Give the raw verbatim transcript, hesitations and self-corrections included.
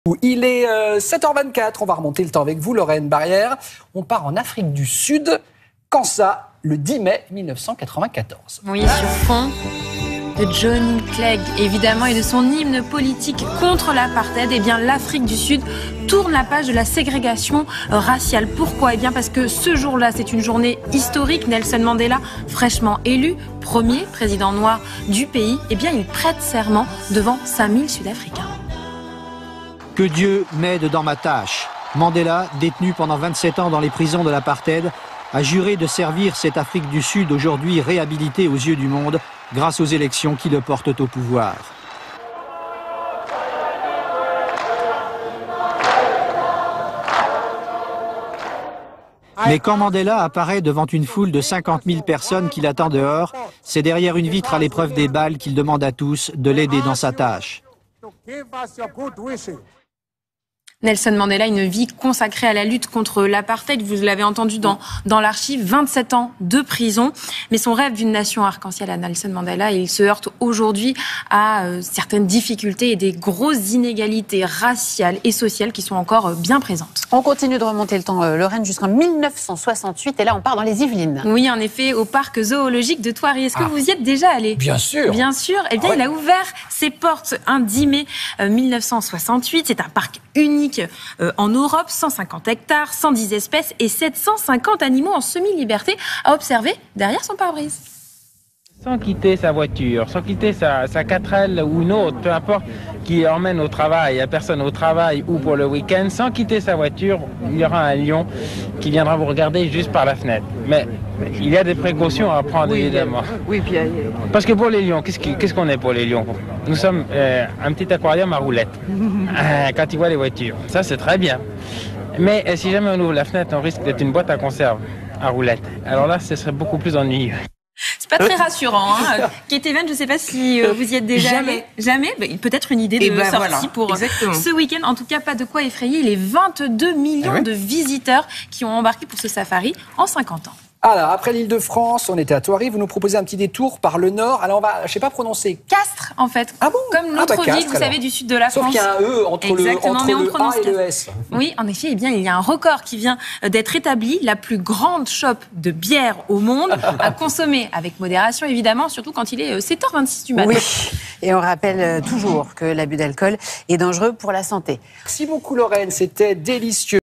Il est euh, sept heures vingt-quatre, on va remonter le temps avec vous, Lorraine Barrière. On part en Afrique du Sud, quand ça, le dix mai mille neuf cent quatre-vingt-quatorze. Oui, sur fond de John Clegg, évidemment, et de son hymne politique contre l'apartheid, eh bien, l'Afrique du Sud tourne la page de la ségrégation raciale. Pourquoi ? Eh bien, parce que ce jour-là, c'est une journée historique. Nelson Mandela, fraîchement élu, premier président noir du pays, eh bien, il prête serment devant cinq mille Sud-Africains. Que Dieu m'aide dans ma tâche. Mandela, détenu pendant vingt-sept ans dans les prisons de l'apartheid, a juré de servir cette Afrique du Sud aujourd'hui réhabilitée aux yeux du monde grâce aux élections qui le portent au pouvoir. Mais quand Mandela apparaît devant une foule de cinquante mille personnes qui l'attend dehors, c'est derrière une vitre à l'épreuve des balles qu'il demande à tous de l'aider dans sa tâche. Nelson Mandela, une vie consacrée à la lutte contre l'apartheid. Vous l'avez entendu dans, dans l'archive, vingt-sept ans de prison. Mais son rêve d'une nation arc-en-ciel à Nelson Mandela, il se heurte aujourd'hui à euh, certaines difficultés et des grosses inégalités raciales et sociales qui sont encore euh, bien présentes. On continue de remonter le temps, euh, Lorraine, jusqu'en mille neuf cent soixante-huit. Et là, on part dans les Yvelines. Oui, en effet, au parc zoologique de Thoiry. Est-ce que ah. vous y êtes déjà allé ? Bien sûr. Bien sûr. Eh bien, ah ouais. Il a ouvert ses portes un dix mai mille neuf cent soixante-huit. C'est un parc unique en Europe, cent cinquante hectares, cent dix espèces et sept cent cinquante animaux en semi-liberté à observer derrière son pare-brise. Sans quitter sa voiture, sans quitter sa, sa quatre L ou une autre, peu importe, qui emmène au travail, la personne au travail ou pour le week-end, sans quitter sa voiture, il y aura un lion qui viendra vous regarder juste par la fenêtre. Mais il y a des précautions à prendre, oui, évidemment. Oui, puis, euh... Parce que pour les lions, qu'est-ce, qui, qu'est-ce qu'on est pour les lions ? Nous sommes euh, un petit aquarium à roulettes, euh, quand ils voient les voitures. Ça, c'est très bien. Mais euh, si jamais on ouvre la fenêtre, on risque d'être une boîte à conserve à roulettes. Alors là, ce serait beaucoup plus ennuyeux. C'est pas très rassurant. Hein. Kate Evans, je ne sais pas si euh, vous y êtes déjà Jamais. allé. Jamais. Bah, peut-être une idée de ben sortie voilà. pour Exactement. ce week-end. En tout cas, pas de quoi effrayer les vingt-deux millions ah ouais. de visiteurs qui ont embarqué pour ce safari en cinquante ans. Alors, après l'Île-de-France, on était à Thoiry. Vous nous proposez un petit détour par le nord. Alors, on va, je ne sais pas prononcer. Castres, en fait. Ah bon ? Comme l'autre ah bah, ville, Castres, vous savez, du sud de la Sauf France. Sauf qu'il y a un E entre Exactement, le, entre mais on le prononce A et le S. Oui, en effet, eh bien, il y a un record qui vient d'être établi. La plus grande shop de bière au monde, à consommer avec modération, évidemment, surtout quand il est sept heures vingt-six du matin. Oui, et on rappelle toujours que l'abus d'alcool est dangereux pour la santé. Merci beaucoup, Lorraine. C'était délicieux.